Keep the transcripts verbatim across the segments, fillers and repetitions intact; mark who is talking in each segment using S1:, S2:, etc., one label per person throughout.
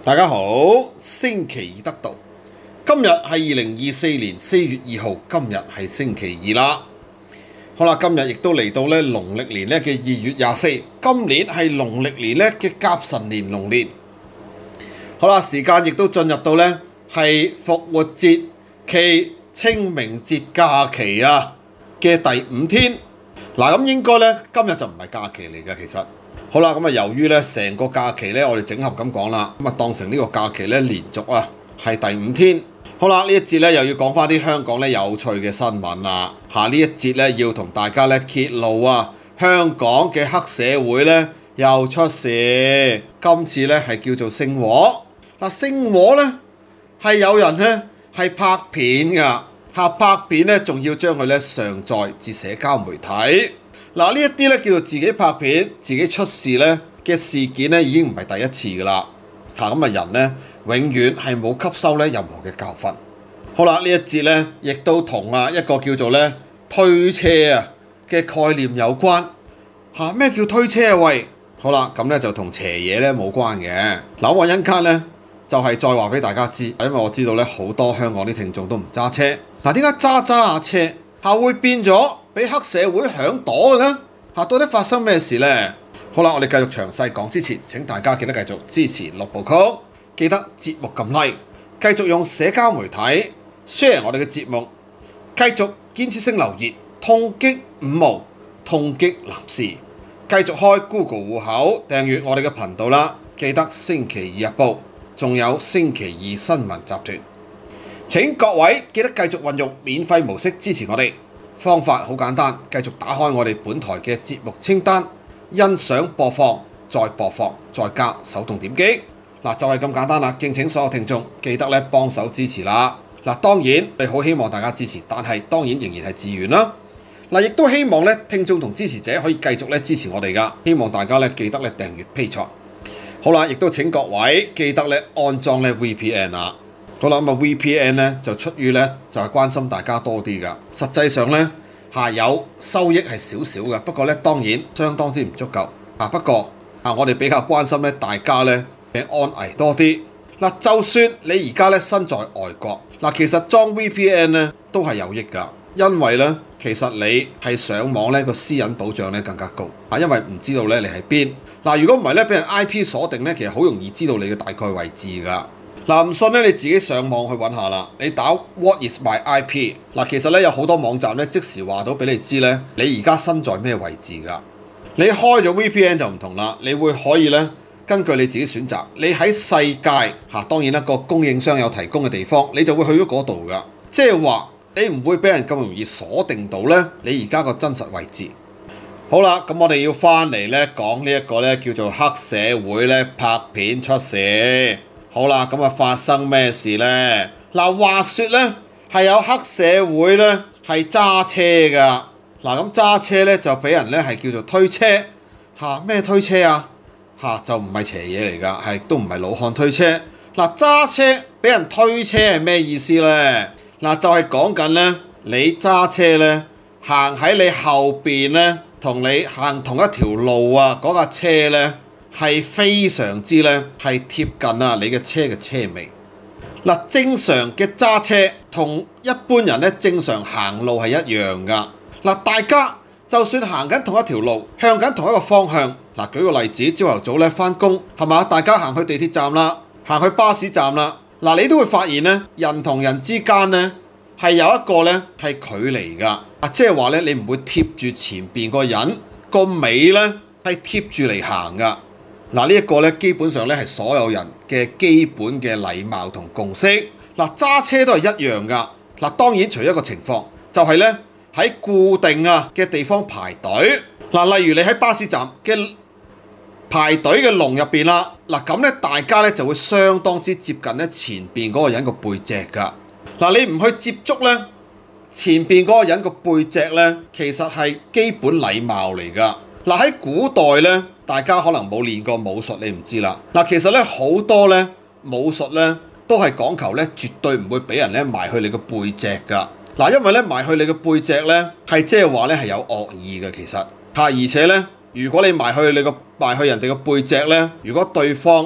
S1: 大家好，星期二得道。今日係二零二四年四月二號，今日係星期二啦。好啦，今日亦都嚟到咧農曆年咧嘅二月廿四，今年係農曆年咧嘅甲辰年龍年。好啦，時間亦都進入到咧係復活節暨清明節假期啊嘅第五天。嗱，咁應該咧今日就唔係假期嚟嘅，其實。好啦，咁啊由於咧成個假期咧，我哋整合咁講啦，咁啊當成呢個假期咧連續啊係第五天。好啦，呢一節咧又要講翻啲香港咧有趣嘅新聞啦。下呢一節咧要同大家咧揭露啊，香港嘅黑社會咧又出事，今次咧係叫做星火。嗱，星火咧係有人咧係拍片㗎，嚇拍片咧仲要將佢咧上載至社交媒體。嗱，呢一啲咧叫做自己拍片、自己出事咧嘅事件咧，已經唔係第一次噶啦。嚇咁啊，人咧永遠係冇吸收咧任何嘅教訓。好啦，呢一節咧亦都同啊一個叫做咧推車啊嘅概念有關。嚇，咩叫推車啊？喂，好啦，咁咧就同邪嘢咧冇關嘅。嗱，我一陣間咧就係再話俾大家知，因為我知道咧好多香港啲聽眾都唔揸車。嗱，點解揸揸下車嚇會變咗俾黑社會響朵嘅呢？嚇，到底發生咩事呢？好啦，我哋繼續詳細講之前，請大家記得繼續支持六部曲，記得節目撳 like， 繼續用社交媒體 share 我哋嘅節目，繼續堅持性留言，痛擊五毛，痛擊男士，繼續開 Google 戶口訂閱我哋嘅頻道啦，記得星期二日報，仲有星期二新聞集團。請各位記得繼續運用免費模式支持我哋。方法好簡單，繼續打開我哋本台嘅節目清單，欣賞播放，再播放，再加手動點擊。嗱，就係咁簡單啦。敬請所有聽眾記得咧幫手支持啦。嗱，當然你好希望大家支持，但係當然仍然係自願啦。嗱，亦都希望咧聽眾同支持者可以繼續咧支持我哋噶。希望大家咧記得咧訂閱 Patreon。好啦，亦都請各位記得咧安裝咧 V P N 啦。好啦，咁啊 V P N 咧就出於咧就係關心大家多啲噶，實際上咧係有收益係少少嘅，不過咧當然相當之唔足夠啊。不過啊，我哋比較關心咧大家咧嘅安危多啲。嗱，就算你而家咧身在外國，嗱其實裝 V P N 咧都係有益噶，因為咧其實你係上網咧個私隱保障咧更加高啊，因為唔知道咧你喺邊。嗱，如果唔係咧俾人 I P 鎖定咧，其實好容易知道你嘅大概位置噶。嗱，唔信咧，你自己上網去揾下啦。你打 What is my I P？ 嗱，其實咧有好多網站咧即時話到俾你知咧，你而家身在咩位置㗎？你開咗 V P N 就唔同啦，你會可以咧根據你自己選擇，你喺世界嚇，當然一個供應商有提供嘅地方，你就會去咗嗰度㗎。即係話你唔會俾人咁容易鎖定到咧你而家個真實位置。好啦，咁我哋要翻嚟咧講呢一個咧叫做黑社會咧拍片出事。好啦，咁啊發生咩事呢？嗱，話說咧係有黑社會咧係揸車噶。嗱，咁揸車咧就俾人咧係叫做推車嚇。咩推車啊？嚇，就唔係邪嘢嚟㗎，係都唔係老漢推車。嗱，揸車俾人推車係咩意思咧？嗱，就係講緊咧你揸車咧行喺你後邊咧，同你行同一條路啊，嗰架車咧係非常之咧係貼近啊你嘅車嘅車尾。嗱，正常嘅揸車同一般人咧正常行路係一樣噶。嗱，大家就算行緊同一條路，向緊同一個方向。嗱，舉個例子，朝頭早咧返工係嘛，大家行去地鐵站啦，行去巴士站啦。嗱，你都會發現咧，人同人之間咧係有一個咧係距離噶。啊，即係話咧，你唔會貼住前邊個人個尾咧係貼住嚟行噶。嗱，呢一個咧，基本上咧係所有人嘅基本嘅禮貌同共識。嗱，揸車都係一樣噶。嗱，當然除一個情況，就係咧喺固定啊嘅地方排隊。嗱，例如你喺巴士站嘅排隊嘅龍入邊啦。嗱，咁咧大家咧就會相當之接近咧前邊嗰個人個背脊噶。嗱，你唔去接觸咧前邊嗰個人個背脊咧，其實係基本禮貌嚟噶。嗱，喺古代咧，大家可能冇練過武術，你唔知啦。嗱，其實咧好多咧武術咧都係講求咧絕對唔會俾人咧埋去你個背脊噶。嗱，因為咧埋去你個背脊咧係即係話咧係有惡意嘅，其實嚇，而且咧如果你埋去你個埋去人哋個背脊咧，如果對方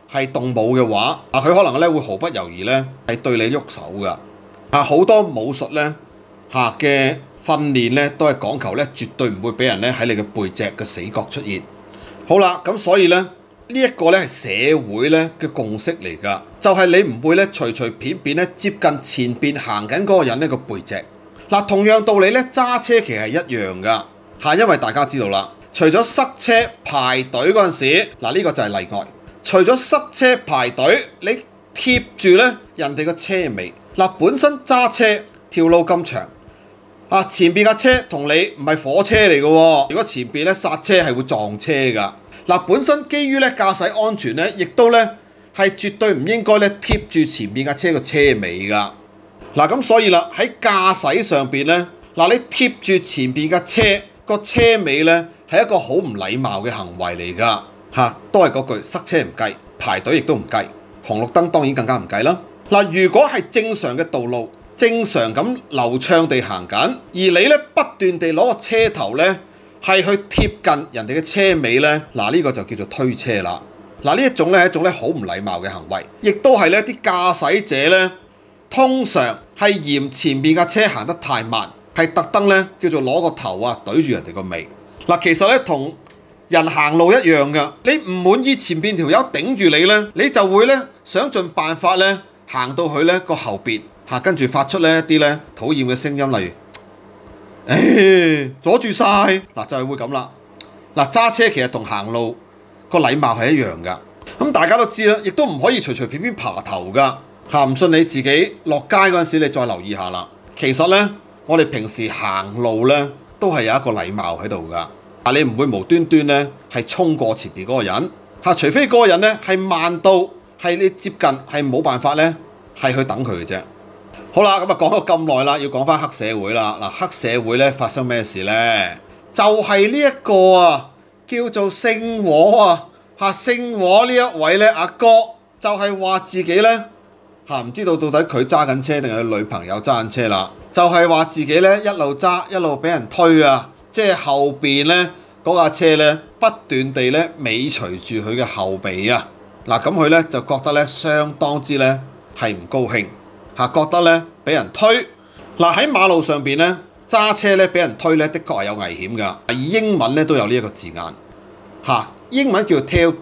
S1: 係動武嘅話，啊佢可能咧會毫不猶豫咧係對你喐手㗎。啊好多武術咧嚇嘅訓練咧都係講求咧絕對唔會俾人咧喺你嘅背脊嘅死角出現。好啦，咁所以咧呢一個咧係社會咧嘅共識嚟㗎，就係你唔會咧隨隨便便咧接近前邊行緊嗰個人呢個背脊。嗱，同樣道理咧揸車其實係一樣㗎嚇，因為大家知道啦，除咗塞車排隊嗰陣時，嗱呢個就係例外。除咗塞車排隊，你貼住咧人哋個車尾，嗱本身揸車條路咁長，啊前邊架車同你唔係火車嚟嘅喎，如果前邊咧剎車係會撞車㗎。嗱本身基於咧駕駛安全咧，亦都咧係絕對唔應該咧貼住前邊架車個車尾㗎。嗱咁所以啦，喺駕駛上邊咧，嗱你貼住前邊架車個車尾咧，係一個好唔禮貌嘅行為嚟㗎嚇，都係嗰句塞車唔計，排隊亦都唔計，紅綠燈當然更加唔計啦。嗱，如果係正常嘅道路，正常咁流暢地行緊，而你咧不斷地攞個車頭咧係去貼近人哋嘅車尾咧，嗱呢個就叫做推車啦。嗱呢一種咧係一種咧好唔禮貌嘅行為，亦都係咧啲駕駛者咧。通常係嫌前面架車行得太慢，係特登咧叫做攞個頭啊對住人哋個尾。嗱，其實咧同人行路一樣㗎，你唔滿意前邊條友頂住你咧，你就會咧想盡辦法咧行到去咧個後邊嚇，跟住發出咧一啲咧討厭嘅聲音，例如誒阻住晒，嗱就係會咁啦。嗱揸車其實同行路個禮貌係一樣㗎，咁大家都知啦，亦都唔可以隨隨便便爬頭㗎。嚇唔信你自己落街嗰陣時，你再留意下啦。其實咧，我哋平時行路咧，都係有一個禮貌喺度㗎。啊，你唔會無端端咧係衝過前邊嗰個人嚇，除非嗰個人咧係慢到係你接近係冇辦法咧係去等佢嘅啫。好啦，咁啊講咗咁耐啦，要講翻黑社會啦。嗱，黑社會咧發生咩事咧？就係呢一個啊，叫做姓和啊嚇，姓和呢一位咧阿哥，就係話自己咧。嚇唔知道到底佢揸緊車定係佢女朋友揸緊車啦？就係話自己咧一路揸一路俾人推啊！即係後邊咧嗰架車咧不斷地咧尾隨住佢嘅後備啊！嗱咁佢咧就覺得咧相當之咧係唔高興嚇，覺得咧俾人推。嗱喺馬路上邊咧揸車咧俾人推咧，的確係有危險㗎。而英文咧都有呢一個字眼嚇，英文叫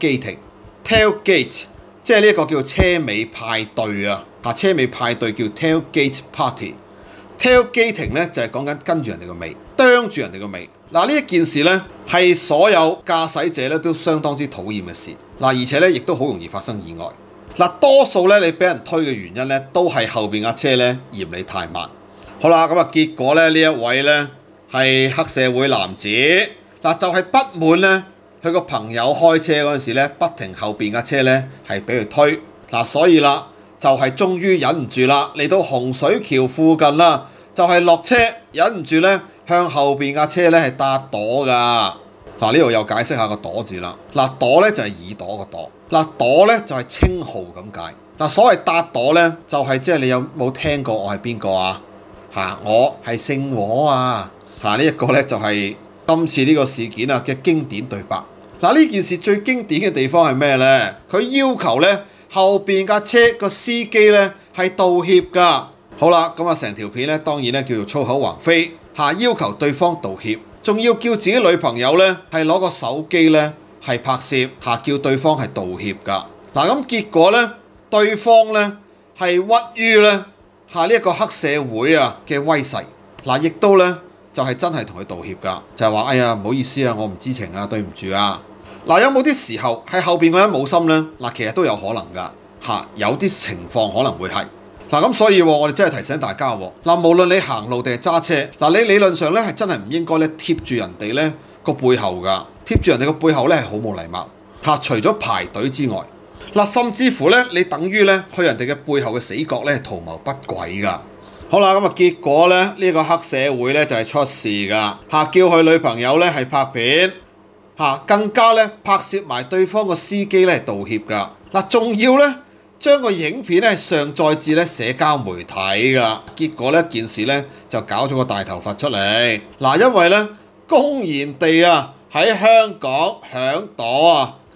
S1: tailgate，tailgate。即係呢一個叫車尾派對啊！嚇，車尾派對叫 tailgate party。tailgating 咧就係講緊跟住人哋個尾，啄住人哋個尾。嗱呢一件事咧係所有駕駛者咧都相當之討厭嘅事。嗱而且咧亦都好容易發生意外。嗱多數咧你俾人推嘅原因咧都係後邊架車咧嫌你太慢。好啦，咁啊結果咧呢一位咧係黑社會男子，嗱就係不滿咧。佢個朋友開車嗰陣時咧，不停後邊架車咧係俾佢推嗱，所以啦就係終於忍唔住啦，嚟到洪水橋附近啦，就係落車忍唔住咧向後邊架車咧係搭朵㗎。嗱呢度又解釋下個朵字啦。嗱朵咧就係耳朵個朵，嗱朵咧就係稱號咁解。嗱所謂搭朵咧就係即係你有冇聽過我係邊個啊？嚇我係姓和啊！嚇呢一個咧就係。今次呢個事件啊嘅經典對白，嗱呢件事最經典嘅地方係咩呢？佢要求咧後邊架車個司機咧係道歉㗎。好啦，咁啊成條片咧當然咧叫做粗口橫飛嚇，要求對方道歉，仲要叫自己女朋友咧係攞個手機咧係拍攝嚇，叫對方係道歉㗎。嗱咁結果咧，對方咧係屈於咧嚇呢一個黑社會啊嘅威勢，嗱亦都咧。就係真係同佢道歉㗎，就係話哎呀唔好意思啊，我唔知情啊，對唔住啊。嗱有冇啲時候係後邊嗰人冇心呢？嗱其實都有可能㗎嚇，有啲情況可能會係嗱咁，所以我哋真係提醒大家喎。嗱無論你行路定係揸車，嗱你理論上咧係真係唔應該咧貼住人哋咧個背後㗎，貼住人哋個背後咧係好冇禮貌嚇。除咗排隊之外，嗱甚至乎咧你等於咧去人哋嘅背後嘅死角咧係圖謀不軌㗎。好啦，咁啊結果咧呢、呢個黑社會咧就係、是、出事㗎嚇，叫佢女朋友咧係拍片嚇，更加咧拍攝埋對方個司機咧係道歉㗎。嗱仲要咧將個影片咧上載至咧社交媒體㗎。結果呢件事咧就搞咗個大頭佛出嚟。嗱因為咧公然地啊喺香港響朵啊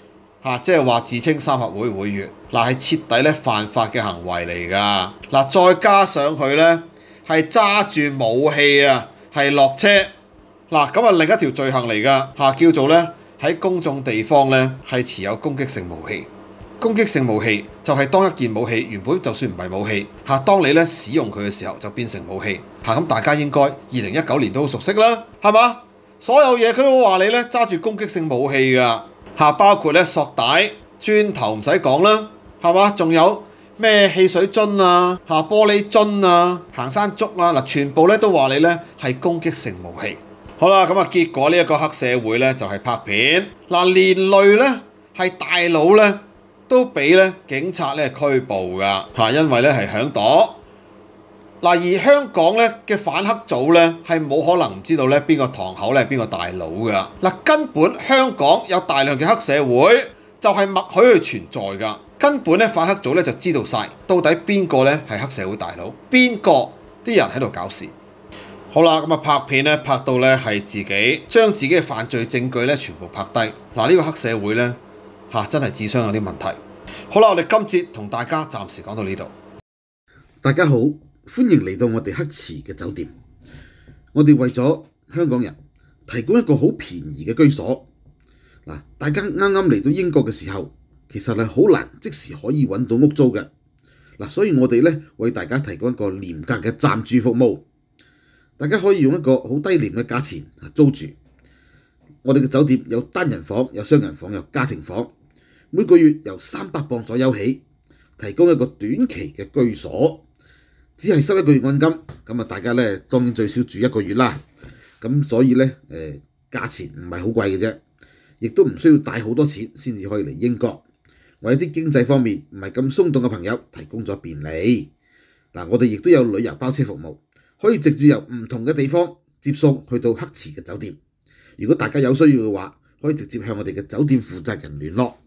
S1: 嚇，即係話自稱三合會會員，嗱係徹底咧犯法嘅行為嚟㗎。嗱，再加上佢咧係揸住武器啊，係落車，嗱咁啊另一條罪行嚟㗎嚇，叫做咧喺公眾地方咧係持有攻擊性武器。攻擊性武器就係當一件武器原本就算唔係武器嚇，當你咧使用佢嘅時候就變成武器嚇。咁大家應該二零一九年都好熟悉啦，係嘛？所有嘢佢都話你咧揸住攻擊性武器㗎嚇，包括咧索帶、磚頭唔使講啦，係嘛？仲有咩汽水樽啊嚇、玻璃樽啊、行山竹啊嗱，全部咧都話你咧係攻擊性武器。好啦，咁啊結果呢一個黑社會咧就係拍片嗱，連累咧係大佬咧都俾咧警察咧拘捕㗎嚇，因為咧係響躲嗱。而香港咧嘅反黑組咧係冇可能唔知道咧邊個堂口咧邊個大佬㗎嗱，根本香港有大量嘅黑社會就係默許佢存在㗎，根本咧反黑組咧就知道晒到底邊個咧係黑社會大佬，邊個啲人喺度搞事。好啦，咁啊拍片咧拍到咧係自己將自己嘅犯罪證據咧全部拍低嗱，呢個黑社會咧嚇真係智商有啲問題。好啦，我哋今節同大家暫時講到呢度。
S2: 大家好，歡迎嚟到我哋黑池嘅酒店。我哋為咗香港人提供一個好便宜嘅居所。嗱，大家啱啱嚟到英國嘅時候，其實係好難即時可以揾到屋租嘅。嗱，所以我哋咧為大家提供一個廉價嘅暫住服務。大家可以用一個好低廉嘅價錢租住。我哋嘅酒店有單人房、有雙人房、有家庭房。每個月由三百磅左右起，提供一個短期嘅居所，只係收一個月按金。咁啊，大家咧當然最少住一個月啦。咁所以咧，誒、呃、價錢唔係好貴嘅啫，亦都唔需要帶好多錢先至可以嚟英國。為一啲經濟方面唔係咁鬆動嘅朋友提供咗便利。嗱，我哋亦都有旅遊包車服務，可以直接由唔同嘅地方接送去到黑池嘅酒店。如果大家有需要嘅話，可以直接向我哋嘅酒店負責人聯絡。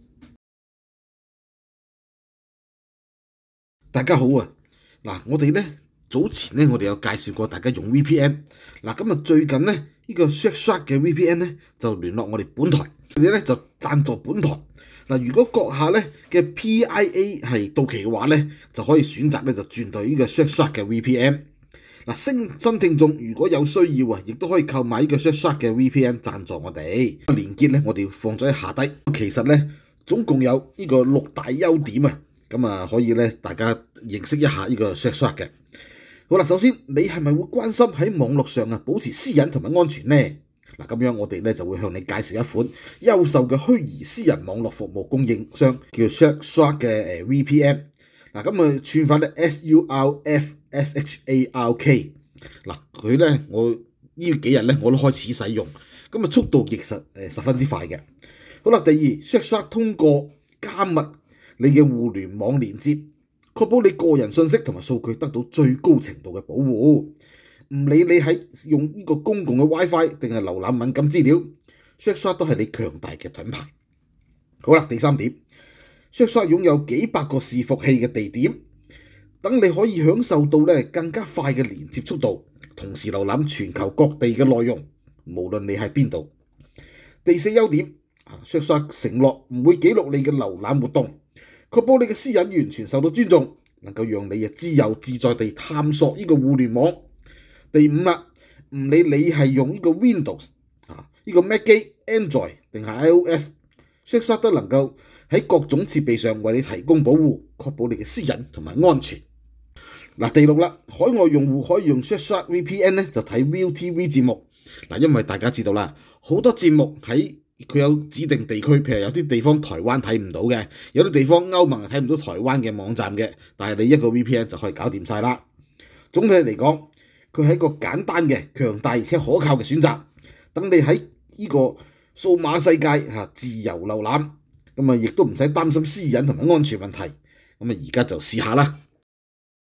S2: 大家好啊！嗱，我哋咧早前咧，我哋有介紹過大家用 V P N。嗱，咁啊最近咧呢、呢個 Surfshark 嘅 V P N 咧就聯絡我哋本台，佢哋咧就贊助本台。嗱，如果閣下咧嘅 P I A 係到期嘅話咧，就可以選擇咧就轉到呢個 Surfshark 嘅 V P N。嗱，新新聽眾如果有需要啊，亦都可以購買呢個 Surfshark 嘅 V P N 贊助我哋。連結咧我哋要放咗喺下低。其實咧總共有呢個六大優點啊！咁啊，可以咧，大家認識一下呢個 Surfshark 嘅。好啦，首先你係咪會關心喺網絡上啊保持私隱同埋安全呢？嗱，咁樣我哋咧就會向你介紹一款優秀嘅虛擬私人網絡服務供應商，叫 Surfshark 嘅誒 V P N。嗱，咁啊串法咧 S U R F S H A R K。嗱，佢咧我呢幾日咧我都開始使用，咁啊速度其實誒十分之快嘅。好啦，第二 Surfshark 通過加密你嘅互聯網連接，確保你個人信息同埋數據得到最高程度嘅保護。唔理你喺用呢個公共嘅 WiFi 定係瀏覽敏感資料 ，Surfshark 都係你強大嘅品牌。好啦，第三點 ，Surfshark 擁有幾百個伺服器嘅地點，等你可以享受到咧更加快嘅連接速度，同時瀏覽全球各地嘅內容，無論你喺邊度。第四優點 ，Surfshark 承諾唔會記錄你嘅瀏覽活動。確保你嘅私隱完全受到尊重，能夠讓你啊自由自在地探索呢個互聯網。第五啦，唔理你係用呢個 Windows 啊，呢個 Mac 機、Android 定係 iOS，Surfshark 都能夠喺各種設備上為你提供保護，確保你嘅私隱同埋安全。嗱，第六啦，海外用戶可以用 Surfshark V P N 咧就睇 Viu T V 節目。嗱，因為大家知道啦，好多節目喺佢有指定地區，譬如有啲地方台灣睇唔到嘅，有啲地方歐盟係睇唔到台灣嘅網站嘅，但係你一個 V P N 就可以搞掂晒啦。總體嚟講，佢係一個簡單嘅、強大而且可靠嘅選擇，等你喺呢個數碼世界嚇自由瀏覽，咁啊亦都唔使擔心私隱同埋安全問題。咁啊而家就試下啦。